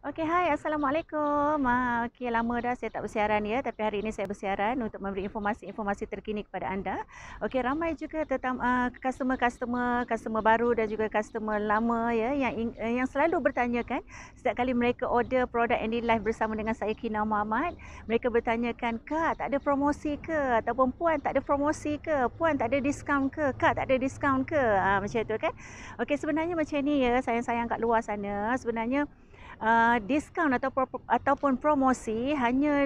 Okey, hai, Assalamualaikum. Okey, lama dah saya tak bersiaran ya, tapi hari ini saya bersiaran untuk memberi informasi-informasi terkini kepada anda. Okey, ramai juga customer baru dan juga customer lama ya yang selalu bertanyakan setiap kali mereka order produk Andy Life bersama dengan saya Kina Muhammad, mereka bertanyakan, "Kak, tak ada promosi ke?" Ataupun, "Puan, tak ada promosi ke? Puan, tak ada diskaun ke? Kak, tak ada diskaun ke?" Macam tu kan. Okey, sebenarnya macam ni ya, sayang-sayang kat luar sana, sebenarnya diskaun ataupun promosi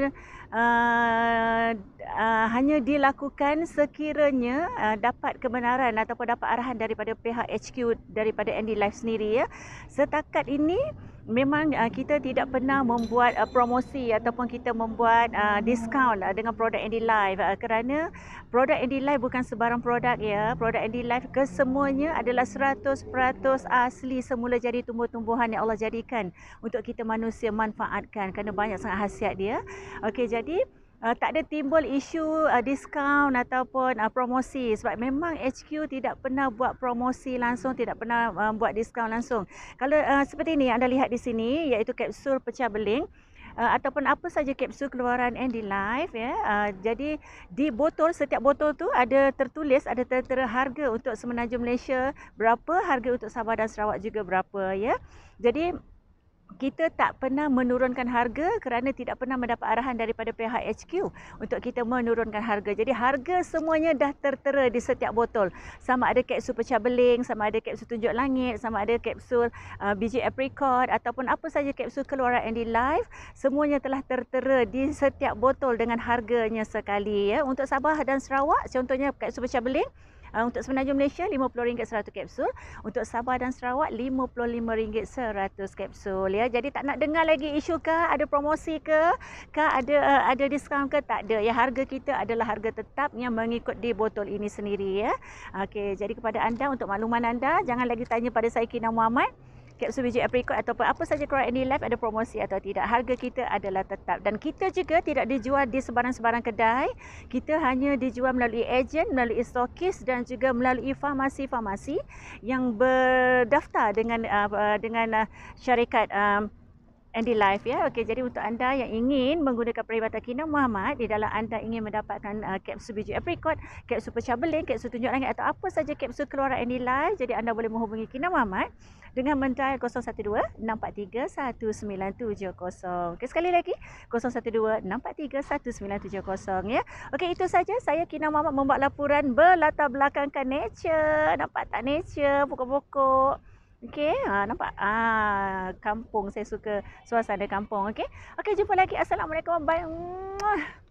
hanya dilakukan sekiranya dapat kebenaran ataupun dapat arahan daripada pihak HQ daripada Andy Life sendiri ya. Setakat ini memang kita tidak pernah membuat promosi ataupun kita membuat diskaun dengan produk Andy Life kerana produk Andy Life bukan sebarang produk ya. Produk Andy Life kesemuanya adalah 100% asli semula jadi tumbuh-tumbuhan yang Allah jadikan untuk kita manusia manfaatkan kerana banyak sangat khasiat dia. Okey, jadi tak ada timbul isu diskaun ataupun promosi sebab memang HQ tidak pernah buat promosi langsung, tidak pernah buat diskaun langsung. Kalau seperti ini yang anda lihat di sini iaitu kapsul pecah beling ataupun apa saja kapsul keluaran Andy Life ya. Jadi di botol, setiap botol tu ada tertulis, ada tertera harga untuk Semenanjung Malaysia berapa, harga untuk Sabah dan Sarawak juga berapa ya. Jadi kita tak pernah menurunkan harga kerana tidak pernah mendapat arahan daripada pihak HQ untuk kita menurunkan harga. Jadi harga semuanya dah tertera di setiap botol. Sama ada kapsul pecah beling, sama ada kapsul tunjuk langit, sama ada kapsul biji apricot ataupun apa saja kapsul keluaran Andy Life, semuanya telah tertera di setiap botol dengan harganya sekali ya. Untuk Sabah dan Sarawak, contohnya kapsul pecah beling, untuk Semenanjung Malaysia RM50 100 kapsul, untuk Sabah dan Sarawak RM55 100 kapsul ya. Jadi tak nak dengar lagi isu kah ada promosi ke, kah ada diskaun ke, tak ada ya. Harga kita adalah harga tetap yang mengikut di botol ini sendiri ya. Okey, jadi kepada anda, untuk makluman anda, jangan lagi tanya pada saya Kina Muhammad kapsul biji apricot ataupun apa saja keluar Andy Life ada promosi atau tidak. Harga kita adalah tetap dan kita juga tidak dijual di sebarang-sebarang kedai. Kita hanya dijual melalui ejen, melalui stokis dan juga melalui farmasi-farmasi yang berdaftar dengan syarikat Andy Life ya. Okey, jadi untuk anda yang ingin menggunakan perkhidmatan Kina Muhammad di dalam anda ingin mendapatkan kapsul biji apricot, kapsul pecah beling, kapsul tunjuk langit atau apa saja kapsul keluaran Andy Life, jadi anda boleh menghubungi Kina Muhammad dengan mendial 012-643-1970. Okey, sekali lagi 012-643-1970 ya. Okey, itu saja, saya Kina Muhammad membuat laporan berlatar belakangkan nature. Nampak tak nature, pokok-pokok. Okey, nampak? Kampung, saya suka suasana kampung. Okey. Okey, jumpa lagi. Assalamualaikum. Bye.